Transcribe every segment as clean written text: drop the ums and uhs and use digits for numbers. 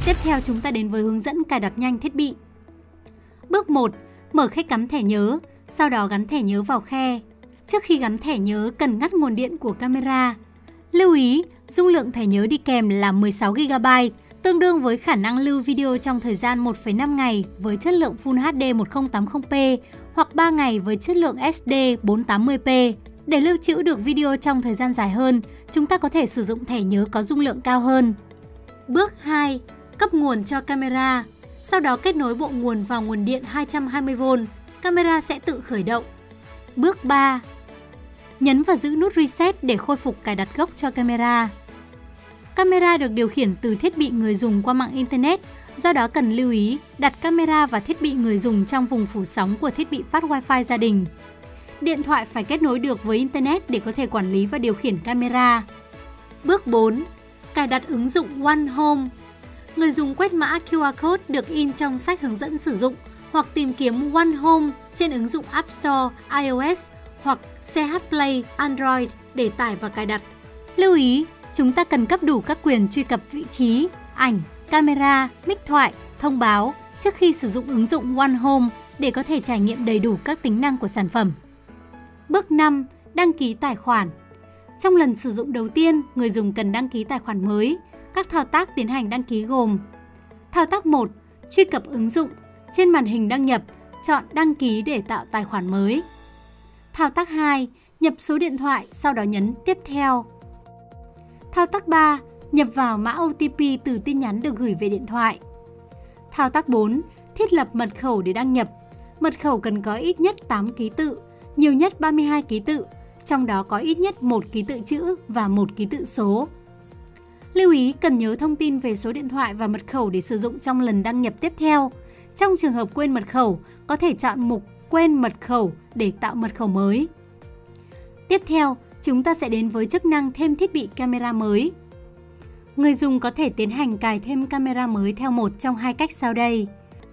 Tiếp theo chúng ta đến với hướng dẫn cài đặt nhanh thiết bị. Bước 1. Mở khe cắm thẻ nhớ, sau đó gắn thẻ nhớ vào khe. Trước khi gắn thẻ nhớ cần ngắt nguồn điện của camera. Lưu ý, dung lượng thẻ nhớ đi kèm là 16 GB, tương đương với khả năng lưu video trong thời gian 1,5 ngày với chất lượng Full HD 1080p hoặc 3 ngày với chất lượng SD 480p. Để lưu trữ được video trong thời gian dài hơn, chúng ta có thể sử dụng thẻ nhớ có dung lượng cao hơn. Bước 2. Cấp nguồn cho camera. Sau đó kết nối bộ nguồn vào nguồn điện 220V. Camera sẽ tự khởi động. Bước 3. Nhấn và giữ nút Reset để khôi phục cài đặt gốc cho camera. Camera được điều khiển từ thiết bị người dùng qua mạng Internet, do đó cần lưu ý đặt camera và thiết bị người dùng trong vùng phủ sóng của thiết bị phát Wi-Fi gia đình. Điện thoại phải kết nối được với Internet để có thể quản lý và điều khiển camera. Bước 4. Cài đặt ứng dụng One Home. Người dùng quét mã QR Code được in trong sách hướng dẫn sử dụng hoặc tìm kiếm One Home trên ứng dụng App Store, iOS hoặc CH Play, Android để tải và cài đặt. Lưu ý, chúng ta cần cấp đủ các quyền truy cập vị trí, ảnh, camera, mic thoại, thông báo trước khi sử dụng ứng dụng One Home để có thể trải nghiệm đầy đủ các tính năng của sản phẩm. Bước 5. Đăng ký tài khoản. Trong lần sử dụng đầu tiên, người dùng cần đăng ký tài khoản mới. Các thao tác tiến hành đăng ký gồm: thao tác 1. Truy cập ứng dụng. Trên màn hình đăng nhập, chọn đăng ký để tạo tài khoản mới. Thao tác 2. Nhập số điện thoại, sau đó nhấn tiếp theo. Thao tác 3. Nhập vào mã OTP từ tin nhắn được gửi về điện thoại. Thao tác 4. Thiết lập mật khẩu để đăng nhập. Mật khẩu cần có ít nhất 8 ký tự, nhiều nhất 32 ký tự, trong đó có ít nhất 1 ký tự chữ và 1 ký tự số. Lưu ý cần nhớ thông tin về số điện thoại và mật khẩu để sử dụng trong lần đăng nhập tiếp theo. Trong trường hợp quên mật khẩu, có thể chọn mục Quên mật khẩu để tạo mật khẩu mới. Tiếp theo, chúng ta sẽ đến với chức năng thêm thiết bị camera mới. Người dùng có thể tiến hành cài thêm camera mới theo một trong hai cách sau đây.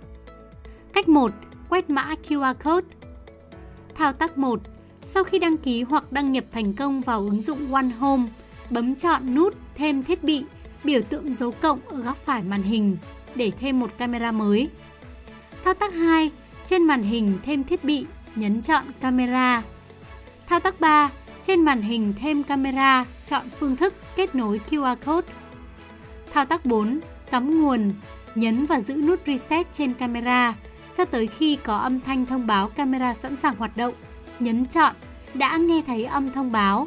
Cách 1. Quét mã QR Code. Thao tác 1. Sau khi đăng ký hoặc đăng nhập thành công vào ứng dụng One Home, bấm chọn nút Thêm thiết bị, biểu tượng dấu cộng ở góc phải màn hình để thêm một camera mới. Thao tác 2. Trên màn hình thêm thiết bị, nhấn chọn camera. Thao tác 3. Trên màn hình thêm camera, chọn phương thức kết nối QR Code. Thao tác 4. Cắm nguồn, nhấn và giữ nút Reset trên camera cho tới khi có âm thanh thông báo camera sẵn sàng hoạt động. Nhấn chọn Đã nghe thấy âm thông báo.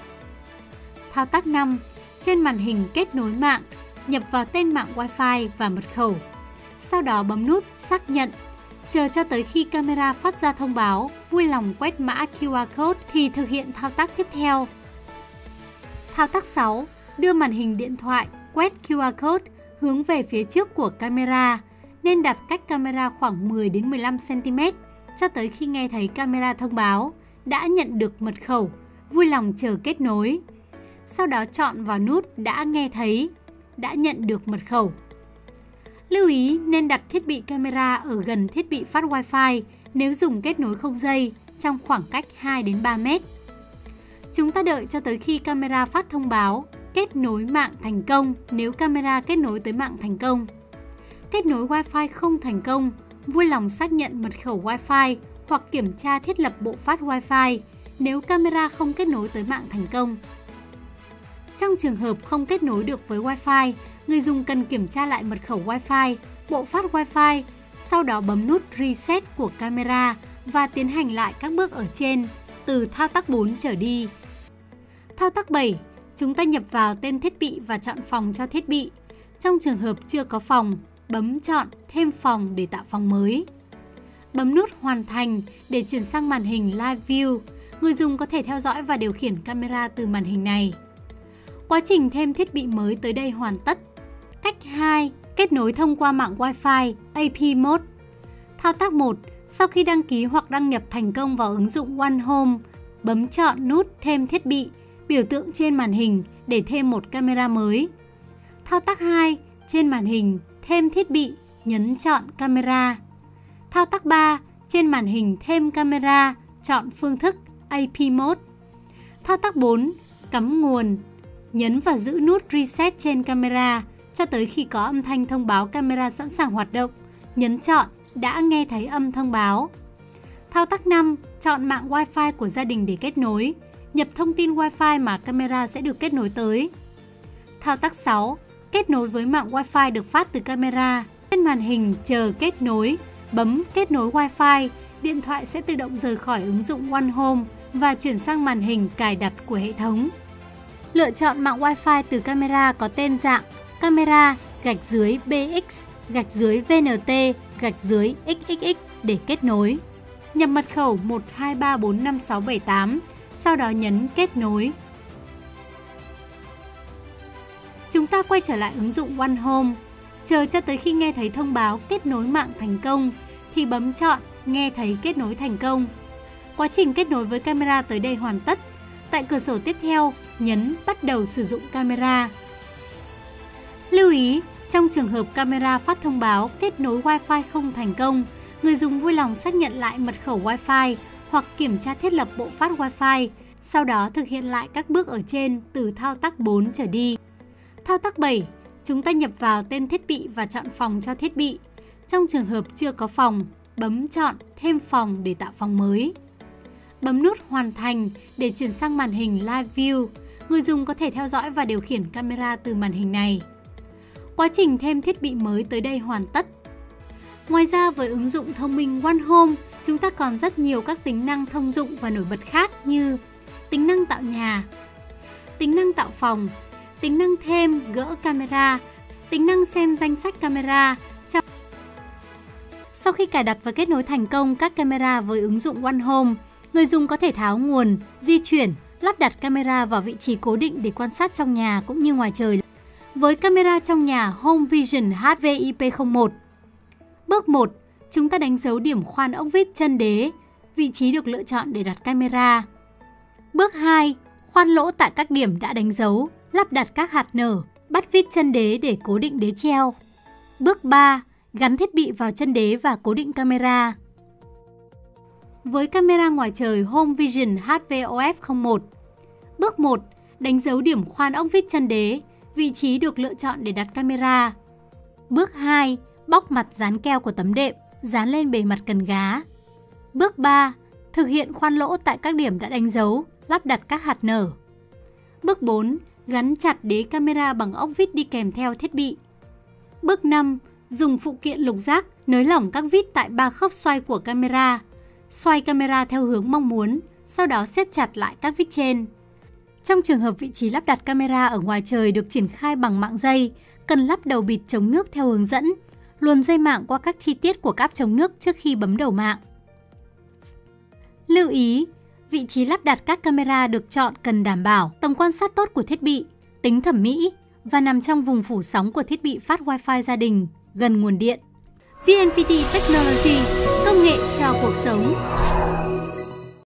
Thao tác 5. Trên màn hình kết nối mạng, nhập vào tên mạng Wi-Fi và mật khẩu. Sau đó bấm nút Xác nhận. Chờ cho tới khi camera phát ra thông báo vui lòng quét mã QR Code thì thực hiện thao tác tiếp theo. Thao tác 6. Đưa màn hình điện thoại quét QR Code hướng về phía trước của camera, nên đặt cách camera khoảng 10 đến 15 cm cho tới khi nghe thấy camera thông báo đã nhận được mật khẩu, vui lòng chờ kết nối. Sau đó chọn vào nút Đã nghe thấy, đã nhận được mật khẩu. Lưu ý nên đặt thiết bị camera ở gần thiết bị phát Wi-Fi nếu dùng kết nối không dây trong khoảng cách 2 đến 3 mét. Chúng ta đợi cho tới khi camera phát thông báo kết nối mạng thành công nếu camera kết nối tới mạng thành công. Kết nối Wi-Fi không thành công, vui lòng xác nhận mật khẩu Wi-Fi hoặc kiểm tra thiết lập bộ phát Wi-Fi nếu camera không kết nối tới mạng thành công. Trong trường hợp không kết nối được với Wi-Fi, người dùng cần kiểm tra lại mật khẩu Wi-Fi, bộ phát Wi-Fi, sau đó bấm nút Reset của camera và tiến hành lại các bước ở trên từ thao tác 4 trở đi. Thao tác 7. Chúng ta nhập vào tên thiết bị và chọn phòng cho thiết bị. Trong trường hợp chưa có phòng, bấm chọn Thêm phòng để tạo phòng mới. Bấm nút Hoàn thành để chuyển sang màn hình Live View. Người dùng có thể theo dõi và điều khiển camera từ màn hình này. Quá trình thêm thiết bị mới tới đây hoàn tất. Cách 2. Kết nối thông qua mạng Wi-Fi AP Mode. Thao tác 1. Sau khi đăng ký hoặc đăng nhập thành công vào ứng dụng One Home, bấm chọn nút Thêm thiết bị, biểu tượng trên màn hình để thêm một camera mới. Thao tác 2. Trên màn hình Thêm thiết bị, nhấn chọn camera. Thao tác 3. Trên màn hình thêm camera, chọn phương thức AP Mode. Thao tác 4. Cắm nguồn, nhấn và giữ nút Reset trên camera cho tới khi có âm thanh thông báo camera sẵn sàng hoạt động, nhấn chọn đã nghe thấy âm thông báo. Thao tác 5. Chọn mạng Wi-Fi của gia đình để kết nối. Nhập thông tin Wi-Fi mà camera sẽ được kết nối tới. Thao tác 6. Kết nối với mạng Wi-Fi được phát từ camera. Trên màn hình chờ kết nối, bấm kết nối Wi-Fi, điện thoại sẽ tự động rời khỏi ứng dụng One Home và chuyển sang màn hình cài đặt của hệ thống. Lựa chọn mạng Wi-Fi từ camera có tên dạng camera _BX _VNT _XXX để kết nối. Nhập mật khẩu 12345678, sau đó nhấn kết nối. Chúng ta quay trở lại ứng dụng One Home, chờ cho tới khi nghe thấy thông báo kết nối mạng thành công thì bấm chọn nghe thấy kết nối thành công. Quá trình kết nối với camera tới đây hoàn tất. Tại cửa sổ tiếp theo, nhấn bắt đầu sử dụng camera. Lưu ý, trong trường hợp camera phát thông báo kết nối Wi-Fi không thành công, người dùng vui lòng xác nhận lại mật khẩu Wi-Fi hoặc kiểm tra thiết lập bộ phát Wi-Fi, sau đó thực hiện lại các bước ở trên từ thao tác 4 trở đi. Thao tác 7. Chúng ta nhập vào tên thiết bị và chọn phòng cho thiết bị. Trong trường hợp chưa có phòng, bấm chọn thêm phòng để tạo phòng mới. Bấm nút hoàn thành để chuyển sang màn hình Live View. Người dùng có thể theo dõi và điều khiển camera từ màn hình này. Quá trình thêm thiết bị mới tới đây hoàn tất. Ngoài ra, với ứng dụng thông minh One Home, chúng ta còn rất nhiều các tính năng thông dụng và nổi bật khác như tính năng tạo nhà, tính năng tạo phòng, tính năng thêm gỡ camera, tính năng xem danh sách camera. Sau khi cài đặt và kết nối thành công các camera với ứng dụng One Home, người dùng có thể tháo nguồn, di chuyển, lắp đặt camera vào vị trí cố định để quan sát trong nhà cũng như ngoài trời. Với camera trong nhà Home Vision HVIP01. Bước 1. Chúng ta đánh dấu điểm khoan ốc vít chân đế, vị trí được lựa chọn để đặt camera. Bước 2. Khoan lỗ tại các điểm đã đánh dấu, lắp đặt các hạt nở, bắt vít chân đế để cố định đế treo. Bước 3. Gắn thiết bị vào chân đế và cố định camera. Với camera ngoài trời Home Vision HVOF01. Bước 1. Đánh dấu điểm khoan ốc vít chân đế, vị trí được lựa chọn để đặt camera. Bước 2. Bóc mặt dán keo của tấm đệm, dán lên bề mặt cần gá. Bước 3. Thực hiện khoan lỗ tại các điểm đã đánh dấu, lắp đặt các hạt nở. Bước 4. Gắn chặt đế camera bằng ốc vít đi kèm theo thiết bị. Bước 5. Dùng phụ kiện lục giác nới lỏng các vít tại 3 khớp xoay của camera. Xoay camera theo hướng mong muốn, sau đó siết chặt lại các vít trên. Trong trường hợp vị trí lắp đặt camera ở ngoài trời được triển khai bằng mạng dây, cần lắp đầu bịt chống nước theo hướng dẫn, luồn dây mạng qua các chi tiết của cáp chống nước trước khi bấm đầu mạng. Lưu ý, vị trí lắp đặt các camera được chọn cần đảm bảo tầm quan sát tốt của thiết bị, tính thẩm mỹ và nằm trong vùng phủ sóng của thiết bị phát Wi-Fi gia đình, gần nguồn điện. VNPT Technology, công nghệ cho cuộc sống.